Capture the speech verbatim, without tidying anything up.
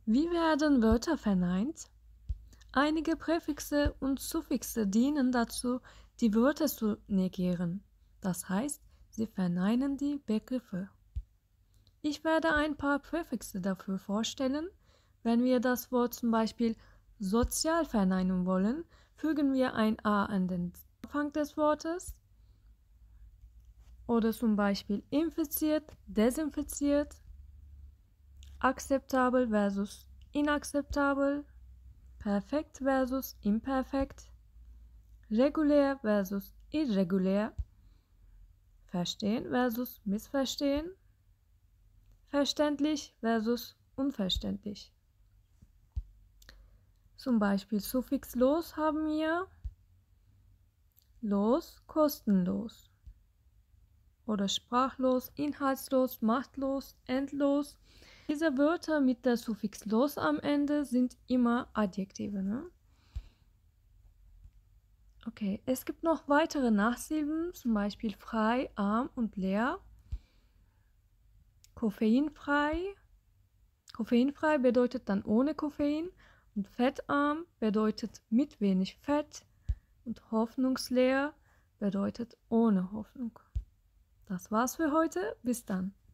Wie werden Wörter verneint? Einige Präfixe und Suffixe dienen dazu, die Wörter zu negieren. Das heißt, sie verneinen die Begriffe. Ich werde ein paar Präfixe dafür vorstellen. Wenn wir das Wort zum Beispiel sozial verneinen wollen, fügen wir ein A an den Anfang des Wortes. Oder zum Beispiel infiziert, desinfiziert, akzeptabel versus inakzeptabel, perfekt versus imperfekt, regulär versus irregulär, verstehen versus missverstehen, verständlich versus unverständlich. Zum Beispiel Suffix los haben wir los, kostenlos. Oder sprachlos, inhaltslos, machtlos, endlos. Diese Wörter mit der Suffix los am Ende sind immer Adjektive. Ne? Okay, es gibt noch weitere Nachsilben, zum Beispiel frei, arm und leer. Koffeinfrei. Koffeinfrei bedeutet dann ohne Koffein und fettarm bedeutet mit wenig Fett und hoffnungsleer bedeutet ohne Hoffnung. Das war's für heute. Bis dann.